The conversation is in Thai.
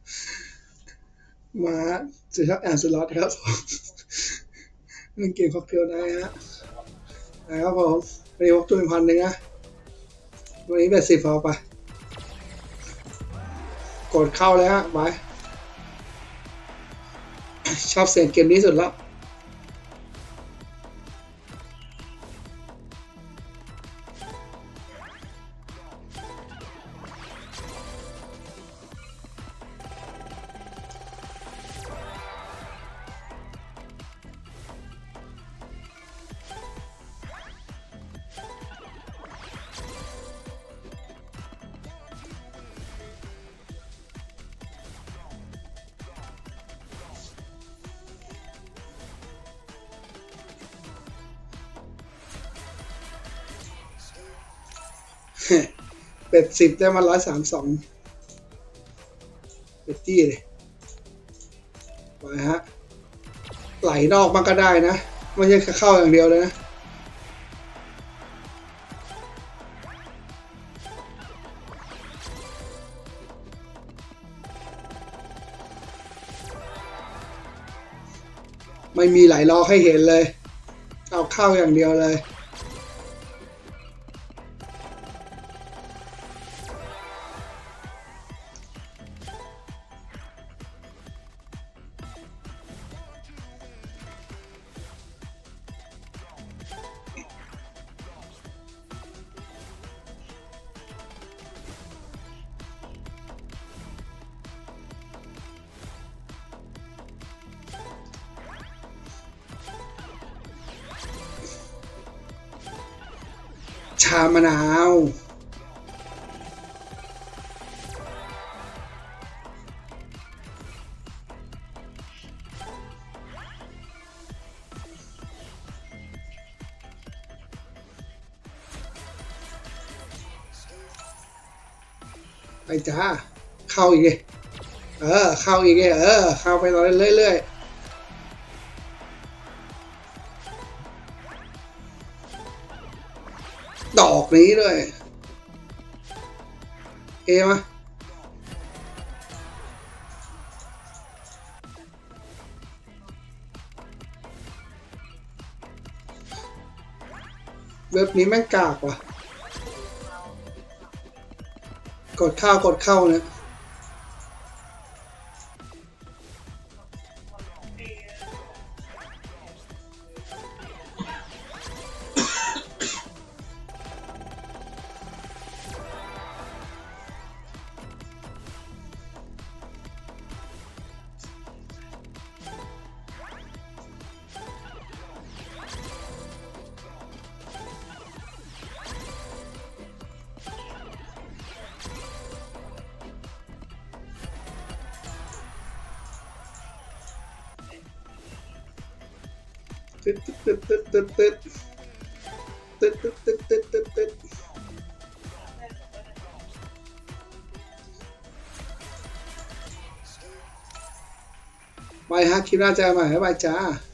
มาจะชอบอ่านสล็อตครับเล่นเกมค็อกเทลได้ฮะนะครับผมไปพกตัว1,100นะวันนี้80เอาไปกดเข้าแล้วฮะไปชอบเสียงเกมนี้สุดแล้วเป็ด10ได้มา132เป็ดจี้เลยไปฮะไหลนอกมันก็ได้นะไม่ใช่เข้าอย่างเดียวเลยนะไม่มีไหลล้อให้เห็นเลยเอาเข้าอย่างเดียวเลยชามะนาวไปจ้าเข้าอีกเลยเข้าอีกเลยเข้าไปเรื่อยๆดอกนี้ด้วยมะเว็บนี้แม่งกากว่ะกดเข้าเนี่ยตึ๊ดตึ๊ดตึ๊ดตึ๊ดตึ๊ดตึ๊ดตึ๊ดตึ๊ดตึ๊ดตึ๊ดตึ๊ดไปฮะคลิปหน้าเจอกันใหม่บ๊ายบายจ้า